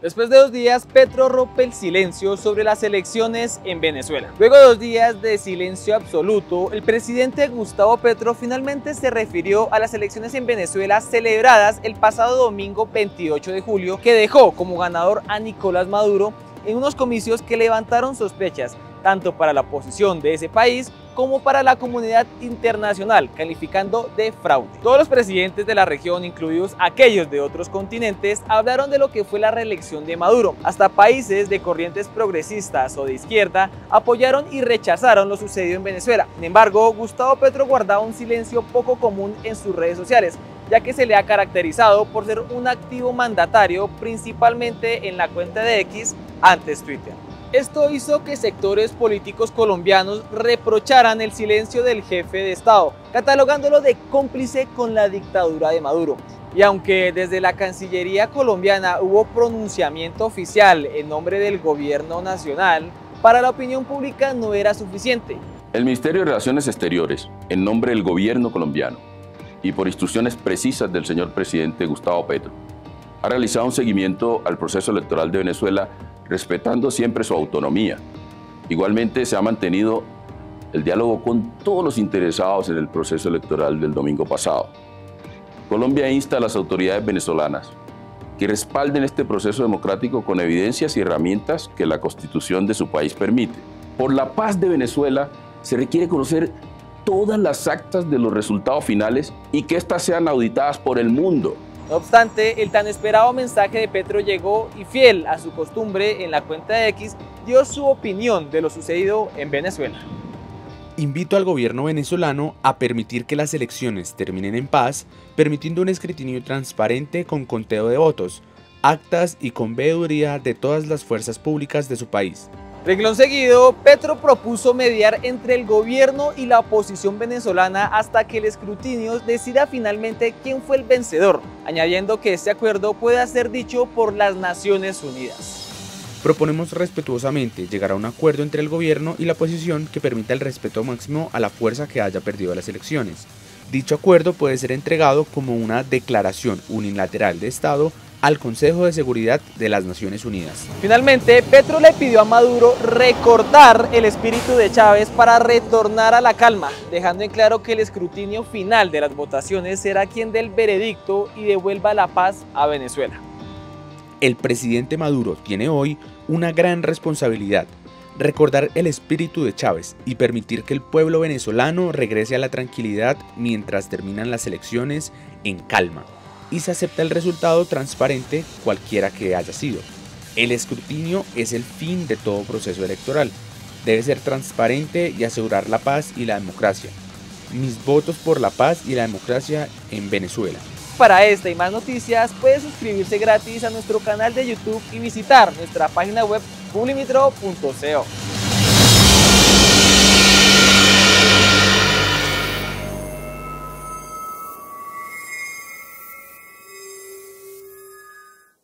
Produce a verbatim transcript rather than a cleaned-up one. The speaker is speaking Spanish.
Después de dos días, Petro rompe el silencio sobre las elecciones en Venezuela. Luego de dos días de silencio absoluto, el presidente Gustavo Petro finalmente se refirió a las elecciones en Venezuela celebradas el pasado domingo veintiocho de julio, que dejó como ganador a Nicolás Maduro en unos comicios que levantaron sospechas tanto para la oposición de ese país como para la comunidad internacional, calificando de fraude. Todos los presidentes de la región, incluidos aquellos de otros continentes, hablaron de lo que fue la reelección de Maduro. Hasta países de corrientes progresistas o de izquierda apoyaron y rechazaron lo sucedido en Venezuela. Sin embargo, Gustavo Petro guardaba un silencio poco común en sus redes sociales, ya que se le ha caracterizado por ser un activo mandatario, principalmente en la cuenta de X, antes Twitter. Esto hizo que sectores políticos colombianos reprocharan el silencio del jefe de Estado, catalogándolo de cómplice con la dictadura de Maduro. Y aunque desde la Cancillería colombiana hubo pronunciamiento oficial en nombre del gobierno nacional, para la opinión pública no era suficiente. El Ministerio de Relaciones Exteriores, en nombre del gobierno colombiano y por instrucciones precisas del señor presidente Gustavo Petro, ha realizado un seguimiento al proceso electoral de Venezuela, respetando siempre su autonomía. Igualmente se ha mantenido el diálogo con todos los interesados en el proceso electoral del domingo pasado. Colombia insta a las autoridades venezolanas que respalden este proceso democrático con evidencias y herramientas que la Constitución de su país permite. Por la paz de Venezuela se requiere conocer todas las actas de los resultados finales y que éstas sean auditadas por el mundo. No obstante, el tan esperado mensaje de Petro llegó y, fiel a su costumbre en la cuenta de X, dio su opinión de lo sucedido en Venezuela. Invito al gobierno venezolano a permitir que las elecciones terminen en paz, permitiendo un escrutinio transparente con conteo de votos, actas y con veeduría de todas las fuerzas públicas de su país. Renglón seguido, Petro propuso mediar entre el gobierno y la oposición venezolana hasta que el escrutinio decida finalmente quién fue el vencedor, añadiendo que este acuerdo pueda ser dicho por las Naciones Unidas. Proponemos respetuosamente llegar a un acuerdo entre el gobierno y la oposición que permita el respeto máximo a la fuerza que haya perdido las elecciones. Dicho acuerdo puede ser entregado como una declaración unilateral de Estado al Consejo de Seguridad de las Naciones Unidas. Finalmente, Petro le pidió a Maduro recordar el espíritu de Chávez para retornar a la calma, dejando en claro que el escrutinio final de las votaciones será quien dé el veredicto y devuelva la paz a Venezuela. El presidente Maduro tiene hoy una gran responsabilidad: recordar el espíritu de Chávez y permitir que el pueblo venezolano regrese a la tranquilidad mientras terminan las elecciones en calma y se acepta el resultado transparente cualquiera que haya sido. El escrutinio es el fin de todo proceso electoral. Debe ser transparente y asegurar la paz y la democracia. Mis votos por la paz y la democracia en Venezuela. Para esta y más noticias puede suscribirse gratis a nuestro canal de YouTube y visitar nuestra página web publimetro punto co.